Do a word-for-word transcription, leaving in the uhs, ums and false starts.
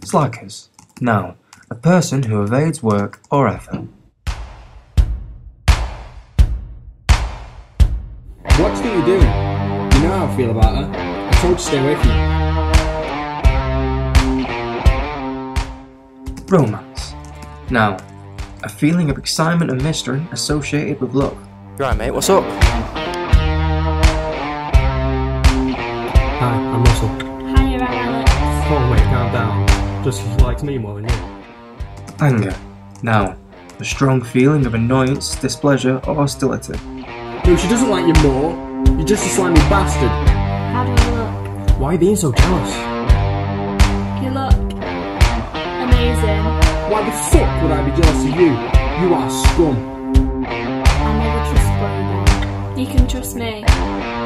Slackers. Noun. A person who evades work or effort. What do you think you're doing? You know how I feel about her. I told you to stay away from her. Romance. Noun. A feeling of excitement and mystery associated with love. You alright, mate? What's up? Hi, I'm Russell. Hi, you're right, Alex. Oh wait, calm down. Just 'cause she likes me more than you. Anger. Noun. A strong feeling of annoyance, displeasure or hostility. No, she doesn't like you more. You're just a slimy bastard. How do I look? Why are you being so jealous? You look amazing. Why the fuck would I be jealous of you? You are scum. I never trust Brody. You can trust me.